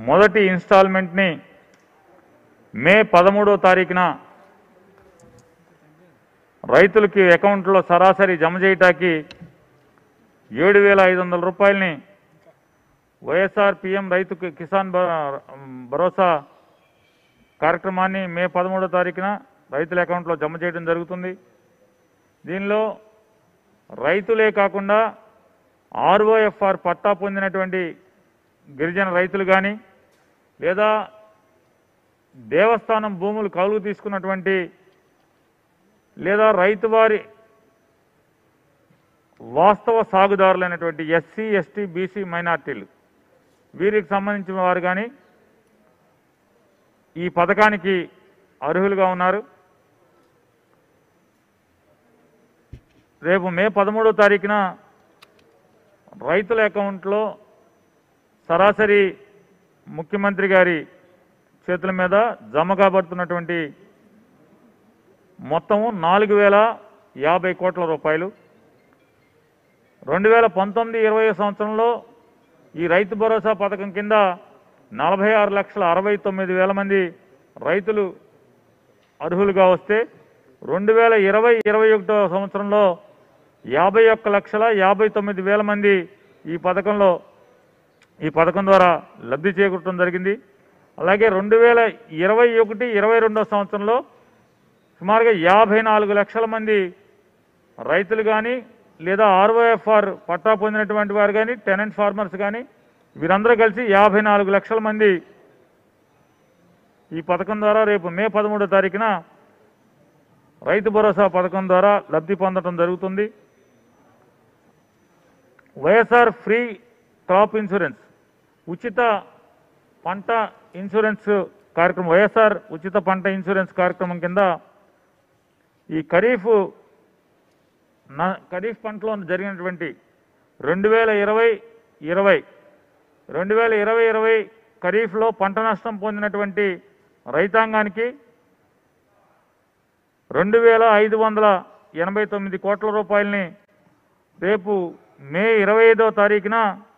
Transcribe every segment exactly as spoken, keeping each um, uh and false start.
మొదటి ఇన్స్టాల్మెంట్ని మే పదమూడో తారీఖున రైతులకి అకౌంట్లో సరాసరి జమ చేయటానికి ఏడు వేల ఐదు వందల రూపాయలని వైఎస్ఆర్ పిఎం రైతు కిసాన్ భరోసా కార్యక్రమాన్ని మే పదమూడో తారీఖున రైతుల అకౌంట్లో జమ చేయడం జరుగుతుంది. దీనిలో రైతులే కాకుండా ఆర్ఓఎఫ్ఆర్ పట్టా పొందినటువంటి గిరిజన రైతులు కానీ లేదా దేవస్థానం భూములు కౌలుకు తీసుకున్నటువంటి లేదా రైతు వారి వాస్తవ సాగుదారులైనటువంటి ఎస్సీ ఎస్టీ బీసీ మైనార్టీలు వీరికి సంబంధించిన వారు కానీ ఈ పథకానికి అర్హులుగా ఉన్నారు. రేపు మే పదమూడో తారీఖున రైతుల అకౌంట్లో సరాసరి ముఖ్యమంత్రి గారి చేతుల మీద జమ కాబడుతున్నటువంటి మొత్తము నాలుగు వేల యాభై కోట్ల రూపాయలు. రెండు వేల పంతొమ్మిది ఇరవై సంవత్సరంలో ఈ రైతు భరోసా పథకం కింద నలభై ఆరు లక్షల అరవై తొమ్మిది వేల మంది రైతులు అర్హులుగా వస్తే రెండు వేల ఇరవై ఇరవై ఒకటో సంవత్సరంలో యాభై ఒక్క లక్షల యాభై తొమ్మిది వేల మంది ఈ పథకంలో ఈ పథకం ద్వారా లబ్ధి చేకూరటం జరిగింది. అలాగే రెండు వేల ఇరవై ఒకటి ఇరవై రెండో సంవత్సరంలో సుమారుగా యాభై నాలుగు లక్షల మంది రైతులు కానీ లేదా ఆర్ఓఎఫ్ఆర్ పట్టా పొందినటువంటి వారు కానీ టెనెంట్ ఫార్మర్స్ కానీ వీరందరూ కలిసి యాభై నాలుగు లక్షల మంది ఈ పథకం ద్వారా రేపు మే పదమూడో తారీఖున రైతు భరోసా పథకం ద్వారా లబ్ధి పొందడం జరుగుతుంది. వైఎస్ఆర్ ఫ్రీ క్రాప్ ఇన్సూరెన్స్ ఉచిత పంట ఇన్సూరెన్స్ కార్యక్రమం వైఎస్ఆర్ ఉచిత పంట ఇన్సూరెన్స్ కార్యక్రమం కింద ఈ ఖరీఫ్ ఖరీఫ్ పంటలో జరిగినటువంటి రెండు వేల ఇరవై ఇరవై రెండు వేల ఇరవై ఇరవై ఖరీఫ్లో పంట నష్టం పొందినటువంటి రైతాంగానికి రెండు వేల ఐదు వందల ఎనభై తొమ్మిది కోట్ల రూపాయలని రేపు మే ఇరవై ఐదో తారీఖున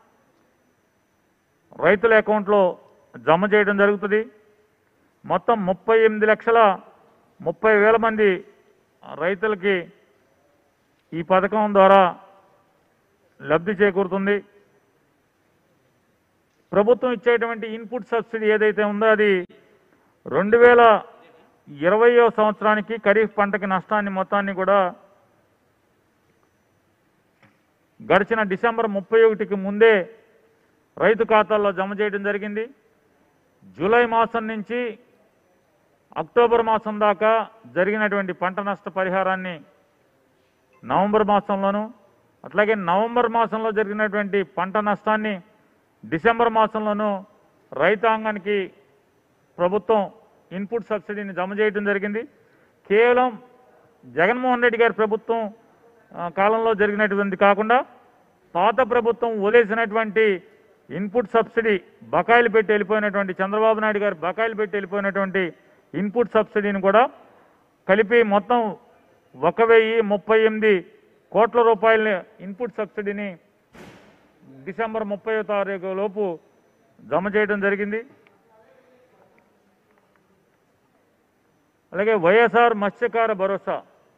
రైతుల అకౌంట్లో జమ చేయడం జరుగుతుంది. మొత్తం ముప్పై ఎనిమిది లక్షల ముప్పై వేల మంది రైతులకి ఈ పథకం ద్వారా లబ్ధి చేకూరుతుంది. ప్రభుత్వం ఇచ్చేటువంటి ఇన్పుట్ సబ్సిడీ ఏదైతే ఉందో అది రెండు వేల ఇరవయో సంవత్సరానికి ఖరీఫ్ పంటకి నష్టాన్ని మొత్తాన్ని కూడా గడిచిన డిసెంబర్ ముప్పై ఒకటికి ముందే రైతు ఖాతాల్లో జమ చేయడం జరిగింది. జూలై మాసం నుంచి అక్టోబర్ మాసం దాకా జరిగినటువంటి పంట నష్ట పరిహారాన్ని నవంబర్ మాసంలోనూ అట్లాగే నవంబర్ మాసంలో జరిగినటువంటి పంట నష్టాన్ని డిసెంబర్ మాసంలోనూ రైతాంగానికి ప్రభుత్వం ఇన్పుట్ సబ్సిడీని జమ చేయడం జరిగింది. కేవలం జగన్మోహన్ రెడ్డి గారి ప్రభుత్వం కాలంలో జరిగినటువంటి కాకుండా పాత ప్రభుత్వం వదిలేసినటువంటి ఇన్పుట్ సబ్సిడీ బకాయిలు పెట్టి వెళ్ళిపోయినటువంటి చంద్రబాబు నాయుడు గారు బకాయిలు పెట్టి వెళ్ళిపోయినటువంటి ఇన్పుట్ సబ్సిడీని కూడా కలిపి మొత్తం ఒక వెయ్యి ముప్పై ఎనిమిది కోట్ల రూపాయల ఇన్పుట్ సబ్సిడీని డిసెంబర్ ముప్పై తారీఖు లోపు జమ చేయడం జరిగింది. అలాగే వైఎస్ఆర్ మత్స్యకార భరోసా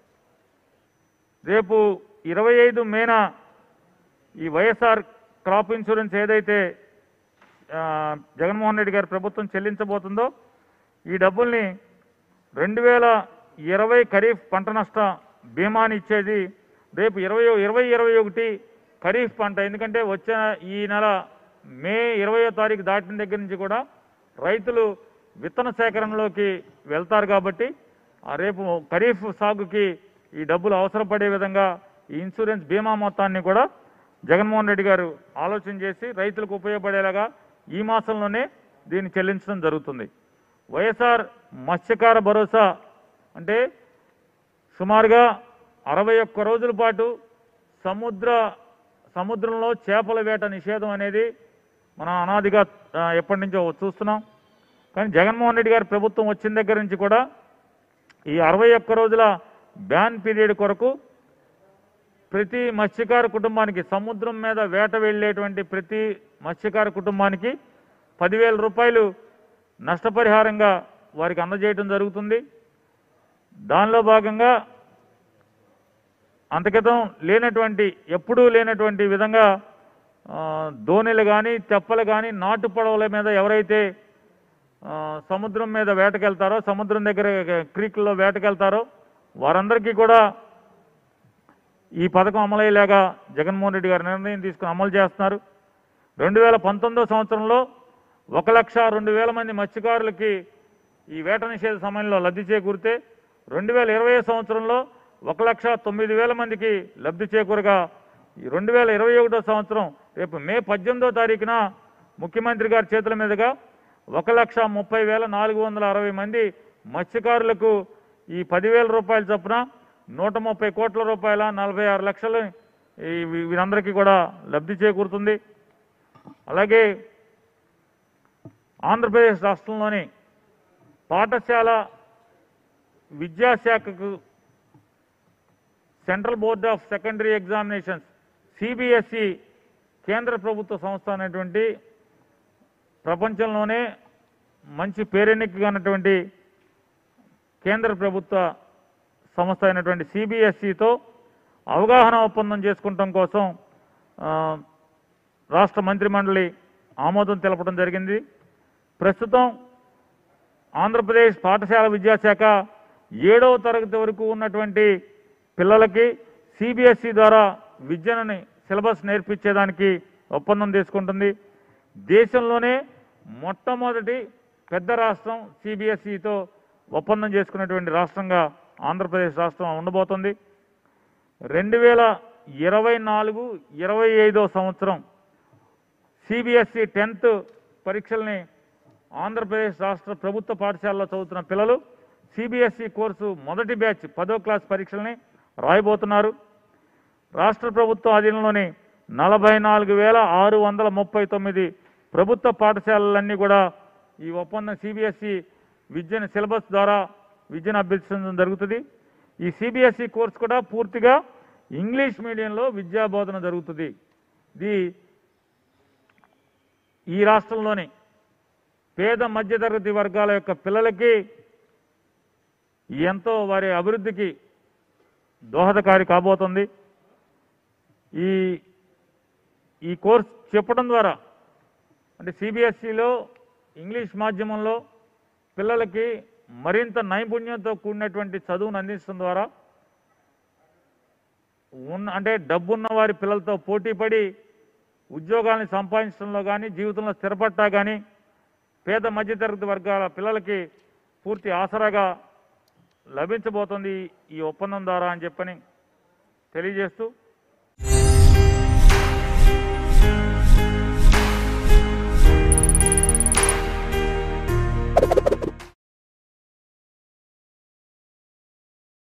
రేపు ఇరవై ఐదు మేన ఈ వైఎస్ఆర్ క్రాప్ ఇన్సూరెన్స్ ఏదైతే జగన్మోహన్ రెడ్డి గారి ప్రభుత్వం చెల్లించబోతుందో ఈ డబ్బుల్ని రెండు వేల ఇరవై ఖరీఫ్ పంట నష్ట బీమాని ఇచ్చేది రేపు ఇరవై ఇరవై ఇరవై ఒకటి ఖరీఫ్ పంట ఎందుకంటే వచ్చే ఈ నెల మే ఇరవయో తారీఖు దాటిన దగ్గర నుంచి కూడా రైతులు విత్తన సేకరణలోకి వెళ్తారు కాబట్టి రేపు ఖరీఫ్ సాగుకి ఈ డబ్బులు అవసరపడే విధంగా ఈ ఇన్సూరెన్స్ బీమా మొత్తాన్ని కూడా జగన్మోహన్ రెడ్డి గారు ఆలోచన చేసి రైతులకు ఉపయోగపడేలాగా ఈ మాసంలోనే దీన్ని చెల్లించడం జరుగుతుంది. వైఎస్ఆర్ మత్స్యకార భరోసా అంటే సుమారుగా అరవై ఒక్క రోజుల పాటు సముద్ర సముద్రంలో చేపల వేట నిషేధం అనేది మనం అనాదిగా ఎప్పటి నుంచో చూస్తున్నాం. కానీ జగన్మోహన్ రెడ్డి గారి ప్రభుత్వం వచ్చిన దగ్గర నుంచి కూడా ఈ అరవై ఒక్క రోజుల బ్యాన్ పీరియడ్ కొరకు ప్రతి మత్స్యకార కుటుంబానికి సముద్రం మీద వేట వెళ్ళేటువంటి ప్రతి మత్స్యకార కుటుంబానికి పదివేల రూపాయలు నష్టపరిహారంగా వారికి అందజేయడం జరుగుతుంది. దానిలో భాగంగా అంతకితం లేనటువంటి ఎప్పుడూ లేనటువంటి విధంగా దోణిలు కానీ తెప్పలు కానీ నాటు పడవల మీద ఎవరైతే సముద్రం మీద వేటకెళ్తారో, సముద్రం దగ్గర క్రీక్లో వేటకెళ్తారో వారందరికీ కూడా ఈ పథకం అమలయ్యేలాగా జగన్మోహన్ రెడ్డి గారు నిర్ణయం తీసుకుని అమలు చేస్తున్నారు. రెండు వేల పంతొమ్మిదో సంవత్సరంలో ఒక లక్ష రెండు వేల మంది మత్స్యకారులకి ఈ వేట నిషేధ సమయంలో లబ్ధి చేకూరితే రెండు వేల ఇరవై సంవత్సరంలో ఒక లక్ష తొమ్మిది వేల మందికి లబ్ధి చేకూరగా ఈ రెండు వేల ఇరవై ఒకటో సంవత్సరం రేపు మే పద్దెనిమిదో తారీఖున ముఖ్యమంత్రి గారి చేతుల మీదుగా ఒక లక్ష ముప్పై వేల నాలుగు వందల అరవై మంది మత్స్యకారులకు ఈ పదివేల రూపాయల చొప్పున నూట ముప్పై కోట్ల రూపాయల నలభై ఆరు లక్షలు ఈ వీరందరికీ కూడా లబ్ధి చేకూరుతుంది. అలాగే ఆంధ్రప్రదేశ్ రాష్ట్రంలోని పాఠశాల విద్యాశాఖకు central board of secondary examinations CBSE కేంద్ర ప్రభుత్వ సంస్థ అనేటువంటి ప్రపంచంలోనే మంచి పేరెన్నికైనటువంటి కేంద్ర ప్రభుత్వ సంస్థ అయినటువంటి సిబిఎస్ఈతో అవగాహన ఒప్పందం చేసుకుంటాం కోసం రాష్ట్ర మంత్రిమండలి ఆమోదం తెలపడం జరిగింది. ప్రస్తుతం ఆంధ్రప్రదేశ్ పాఠశాల విద్యాశాఖ ఏడవ తరగతి వరకు ఉన్నటువంటి పిల్లలకి సిబిఎస్ఈ ద్వారా విద్యని సిలబస్ నేర్పించేదానికి ఒప్పందం తీసుకుంటుంది. దేశంలోనే మొట్టమొదటి పెద్ద రాష్ట్రం సిబిఎస్ఈతో ఒప్పందం చేసుకున్నటువంటి రాష్ట్రంగా ఆంధ్రప్రదేశ్ రాష్ట్రం ఉండబోతుంది. రెండు వేల ఇరవై నాలుగు ఇరవై ఐదో సంవత్సరం సిబిఎస్ఈ టెన్త్ పరీక్షల్ని ఆంధ్రప్రదేశ్ రాష్ట్ర ప్రభుత్వ పాఠశాలలో చదువుతున్న పిల్లలు సిబిఎస్ఈ కోర్సు మొదటి బ్యాచ్ పదో క్లాస్ పరీక్షల్ని రాయబోతున్నారు. రాష్ట్ర ప్రభుత్వ అధీనంలోని నలభై నాలుగు వేల ఆరు వందల ముప్పై తొమ్మిది ప్రభుత్వ పాఠశాలలన్నీ కూడా ఈ ఒప్పందం సిబిఎస్ఈ విద్యను సిలబస్ ద్వారా విద్యను అభ్యసించడం జరుగుతుంది. ఈ సిబిఎస్ఈ కోర్సు కూడా పూర్తిగా ఇంగ్లీష్ మీడియంలో విద్యా బోధన జరుగుతుంది. ఇది ఈ రాష్ట్రంలోని పేద మధ్యతరగతి వర్గాల యొక్క పిల్లలకి ఎంతో వారి అభివృద్ధికి దోహదకారి కాబోతుంది. ఈ ఈ కోర్స్ చెప్పడం ద్వారా అంటే సిబిఎస్ఈలో ఇంగ్లీష్ మాధ్యమంలో పిల్లలకి మరింత నైపుణ్యంతో కూడినటువంటి చదువును అందించడం ద్వారా ఉన్న అంటే డబ్బున్న వారి పిల్లలతో పోటీపడి ఉద్యోగాల్ని సంపాదించడంలో కానీ జీవితంలో స్థిరపడ్డా కానీ పేద మధ్యతరగతి వర్గాల పిల్లలకి పూర్తి ఆసరాగా లభించబోతుంది ఈ ఒప్పందం ద్వారా అని చెప్పని తెలియజేస్తూ